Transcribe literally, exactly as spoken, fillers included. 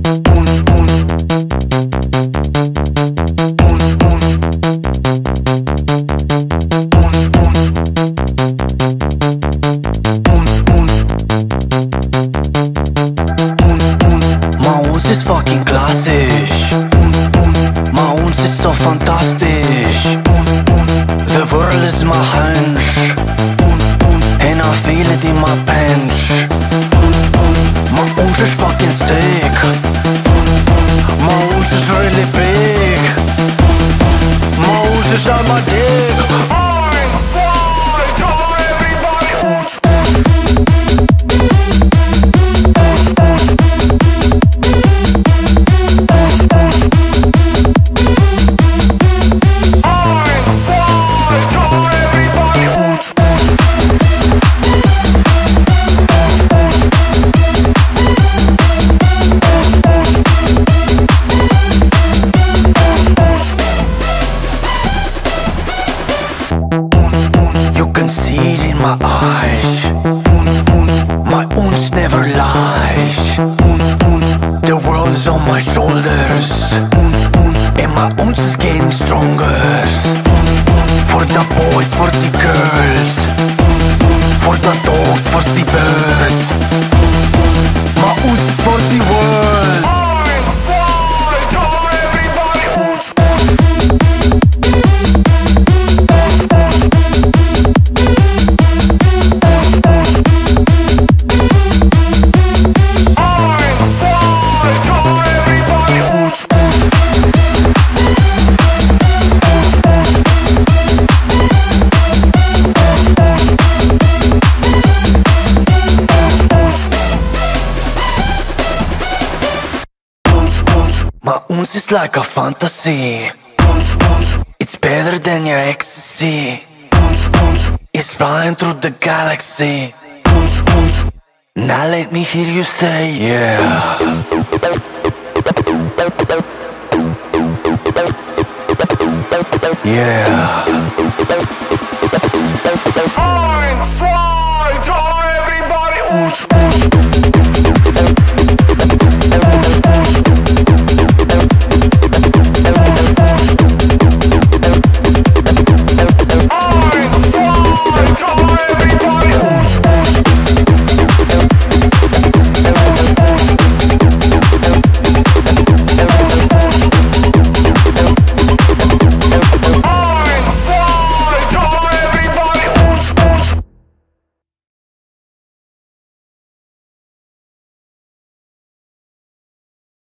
Uns ist fucking klassisch, ma uns ist so fantastisch. The world is my hunch, and I feel it in my bench. Ma uns ist fucking sick, ma uns ist really big, ma uns ist on my dick. I'm fly, tell everybody. Uns, you can see it in my eyes. My uns never lies. The world is on my shoulders, and my uns is getting stronger. For the boys, for the girls, for the dogs, for the birds. My uns is for the world. I'm fly, tell everybody. Uns, my uns is like a fantasy. It's better than your ecstasy. It's flying through the galaxy. Now let me hear you say yeah. Yeah. I'm flying, fly, tell everybody.